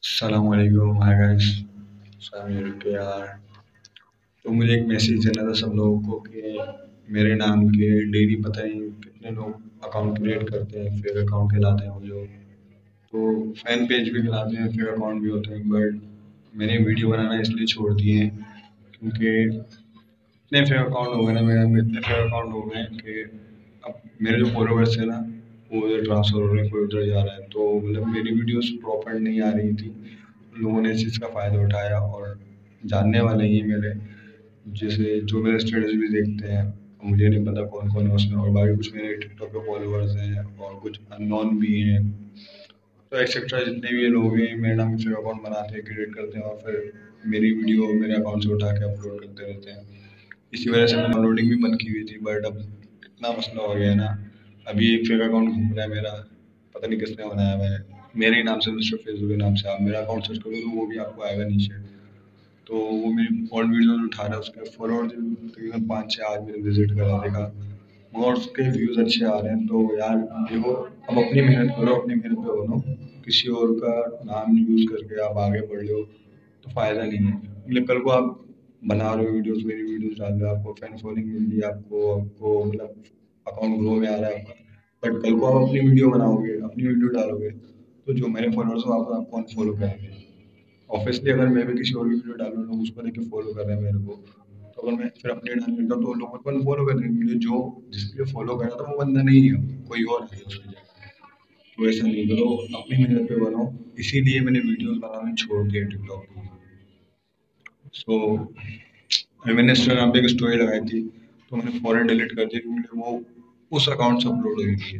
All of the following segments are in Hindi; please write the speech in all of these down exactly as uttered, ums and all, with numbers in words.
अस्सलामुअलैकुम हाय गाइस। के यार, तो मुझे एक मैसेज देना था सब लोगों को कि मेरे नाम के डेली पता नहीं कितने लोग अकाउंट क्रिएट करते हैं, फेक अकाउंट कहलाते हैं वो जो। तो फैन पेज भी कहलाते हैं, फेक अकाउंट भी होते हैं, बट मैंने वीडियो बनाना इसलिए छोड़ दिए हैं क्योंकि इतने फेक अकाउंट हो गए ना, मेरे में इतने फेक अकाउंट हो गए हैं कि अब मेरे जो फॉलोवर्स है ना वो उधर ट्रांसफर हो रहे हैं, कोई उधर जा रहा है, तो मतलब मेरी वीडियोस प्रॉपर नहीं आ रही थी। लोगों ने इस चीज़ का फ़ायदा उठाया और जानने वाले ही मेरे, जैसे जो मेरे स्टेटस भी देखते हैं, मुझे नहीं पता कौन कौन है उसमें, और बाकी कुछ मेरे टिकटॉक पे फॉलोवर्स हैं और कुछ अननोन भी हैं। तो एक्सेट्रा जितने भी ये लोग हैं मेरे नाम से अकाउंट बनाते हैं, क्रिएट करते हैं और फिर मेरी वीडियो मेरे अकाउंट से उठा के अपलोड करते रहते हैं। इसी वजह से मैंने डाउनलोडिंग भी बंद की हुई थी, बट अब इतना मसला हो गया है ना, अभी एक फेक अकाउंट घूम रहा है मेरा, पता नहीं किसने बनाया हुआ है, मेरे ही नाम से, मिस्टर फेसबुक के नाम से। आप मेरा अकाउंट सर्च करोगे तो वो भी आपको आएगा नीचे। तो वो मेरी ओल्ड वीडियोज उठा रहा है, उसके फॉलोअर तकरीबन पाँच छः आज मैंने विजिट करा देखा, मगर उसके व्यूज़ अच्छे आ रहे हैं। तो यार देखो, अब अपनी मेहनत करो, अपनी मेहनत पे बनो, किसी और का नाम यूज़ करके आप आगे बढ़ लो तो फ़ायदा नहीं है। मतलब कल को आप बना रहे हो वीडियोस, मेरी वीडियोस डाल रहे हो, आपको फैन फॉलोइंग मिल रही है, आपको आपको मतलब अकाउंट ग्रो में आ रहा है आपका, बट कल को आप अपनी वीडियो बनाओगे, अपनी वीडियो डालोगे, तो जो मेरे फॉलोअर्स हो आपको आपको अनफॉलो करेंगे। ऑब्वियसली अगर मैं भी किसी और की वीडियो डालूँ, लोग उसको देख के फॉलो कर रहे हैं मेरे को, तो अगर मैं फिर अपने डालने लगा तो लोग मेरे को अनफॉलो कर देंगे। जो जिसके लिए फॉलो कर रहा था वो बंदा नहीं है, कोई और है उसकी जगह। तो ऐसा नहीं करो, अपनी मेहनत पे बनो। इसीलिए मैंने वीडियोस बनाना छोड़ दिया टिकटॉक पे। सो अभी मैंने इंस्टाग्राम पे एक स्टोरी लगाई थी, तो मैंने फौरन डिलीट कर दी क्योंकि वो उस अकाउंट से अपलोड हुई थी।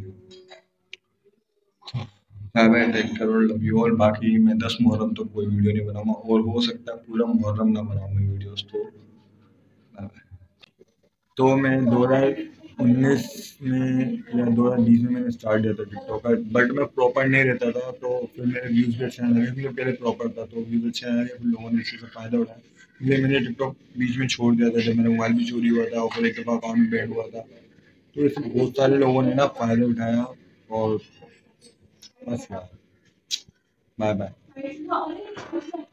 बाय बाय, टेक केयर और लव यू। और बाकी मैं दस मुहर्रम तक कोई वीडियो नहीं बनाऊंगा, और हो सकता है पूरा मुहर्रम ना बनाऊं मैं वीडियोस। तो बाय बाय। तो मैं दो हज़ार उन्नीस में या दो हज़ार बीस में मैंने स्टार्ट किया था टिकटॉक का, बट मैं प्रॉपर नहीं रहता था, तो फिर मेरे व्यूज़ भी अच्छे आने लगे क्योंकि पहले प्रॉपर था, तो व्यूज़ अच्छे आने लगे, फिर लोगों ने इससे फ़ायदा उठाया, इसलिए मैंने टिकटॉक बीच में छोड़ दिया था जब मेरा मोबाइल भी चोरी हुआ था और फिर एक दफ़ा अकाउंट भी बैंड हुआ था। तो इसमें बहुत सारे लोगों ने ना फ़ायदा उठाया, और बस यार, बाय बाय।